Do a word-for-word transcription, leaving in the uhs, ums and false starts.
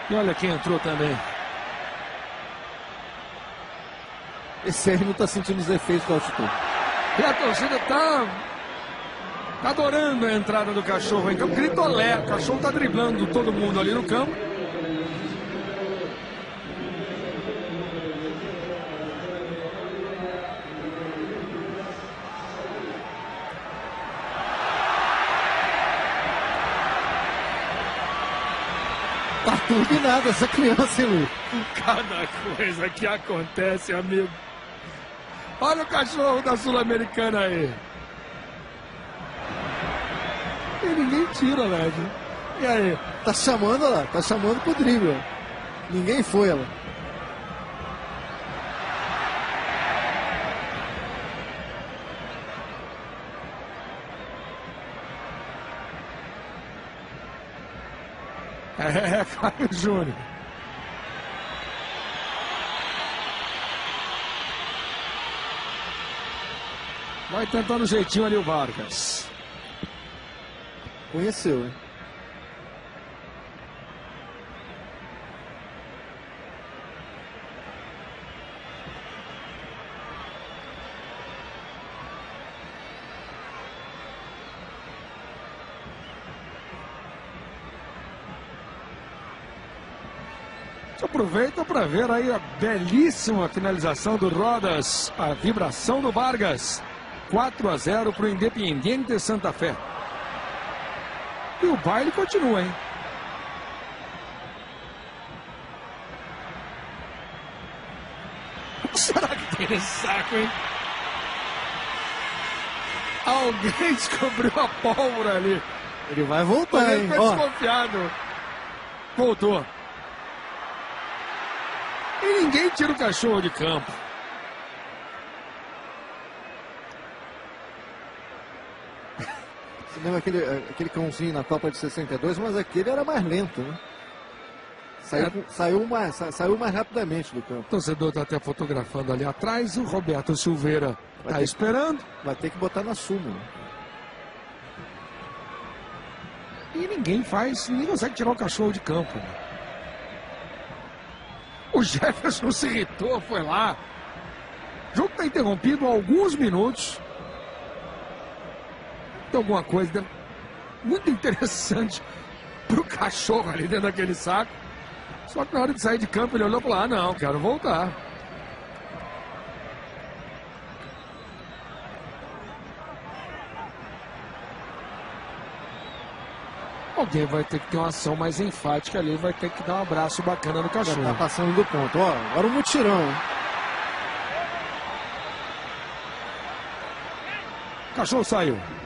E olha quem entrou também. Esse aí não tá sentindo os efeitos da altitude. E a torcida tá adorando a entrada do Cachorro em campo. Gritolé, o Cachorro tá driblando todo mundo ali no campo. Tá turbinada essa criança, hein, Luiz? Cada coisa que acontece, amigo. Olha o Cachorro da Sul-Americana aí. E ninguém tira, Led. E aí? Tá chamando lá, tá chamando pro drible. Ninguém foi, ela. É, Caio Júnior. Vai tentando jeitinho ali o Vargas. Conheceu, hein? Aproveita para ver aí a belíssima finalização do Rodas, a vibração do Vargas. quatro a zero para o Independiente Santa Fé. E o baile continua, hein? O que será que tem nesse saco, hein? Alguém descobriu a pólvora ali. Ele vai voltar, Mas hein? ele foi Ó. desconfiado. Voltou. E ninguém tira o Cachorro de campo. Você lembra aquele, aquele cãozinho na Copa de sessenta e dois, mas aquele era mais lento, né? Saiu, É. saiu, mais, sa- saiu mais rapidamente do campo. O torcedor está até fotografando ali atrás. O Roberto Silveira está ter- esperando. Vai ter que botar na súmula. E ninguém faz, ninguém consegue tirar o Cachorro de campo. O Jefferson se irritou, foi lá. O jogo está interrompido há alguns minutos. Tem alguma coisa muito interessante pro Cachorro ali dentro daquele saco. Só que na hora de sair de campo ele olhou e falou: ah, não, quero voltar. Alguém vai ter que ter uma ação mais enfática ali, vai ter que dar um abraço bacana no Já Cachorro. tá passando do ponto. Ó, agora o mutirão, hein? Cachorro saiu.